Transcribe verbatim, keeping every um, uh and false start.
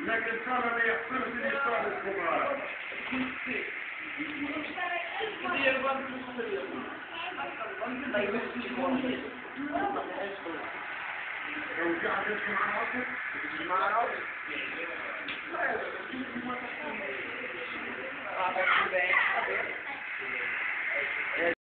لكن ترى ما يحصلش اللي صار الكبار. لو قاعد يسمع عاطف يسمع عاطف لا